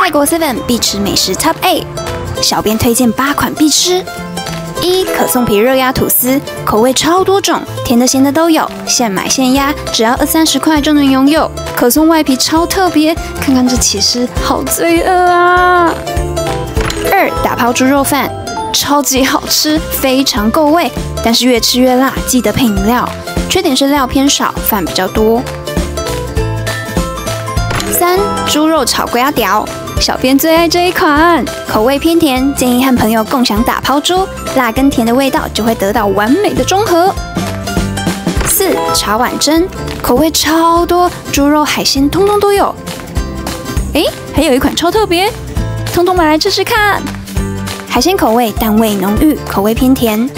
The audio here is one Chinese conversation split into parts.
泰国 Seven 必吃美食 Top 8，小编推荐8款必吃。1. 可颂皮热压吐司，口味超多种，甜的咸的都有，现买现压，只要20-30块就能拥有。可颂外皮超特别，看看这起司，好罪恶啊！2. 打抛猪肉饭，超级好吃，非常够味，但是越吃越辣，记得配饮料。缺点是料偏少，饭比较多。3. 猪肉炒龟仔条，小编最爱这一款，口味偏甜，建议和朋友共享打抛猪，辣跟甜的味道就会得到完美的中和。4. 茶碗蒸，口味超多，猪肉海鲜通通都有。还有一款超特别，通通买来吃吃看。海鲜口味，但味浓郁，口味偏甜。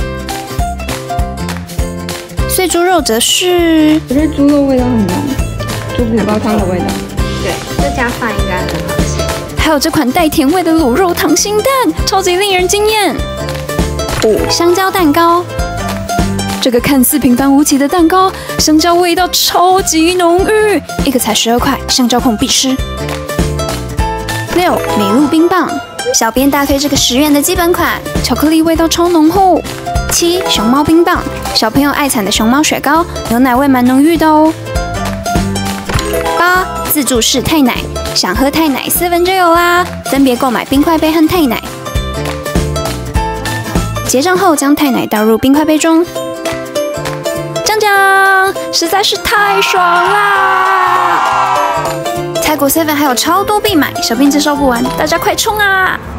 碎猪肉则是， 我觉得猪肉味道很浓，猪骨高汤的味道。 对，这家饭应该很好吃。 还有这款带甜味的卤肉溏心蛋，超级令人惊艳。5. 香蕉蛋糕，这个看似平凡无奇的蛋糕，香蕉味道超级浓郁，一个才12块，香蕉控必吃。6. 美露冰棒，小编大推这个10元的基本款，巧克力味道超浓厚。7. 熊猫冰棒，小朋友爱惨的熊猫雪糕，牛奶味蛮浓郁的哦。8. 自助式泰奶，想喝泰奶7就有啦，分别购买冰块杯和泰奶。结账后将泰奶倒入冰块杯中，酱酱，实在是太爽啦！泰国 Seven 还有超多必买，小编介绍不完，大家快冲啊！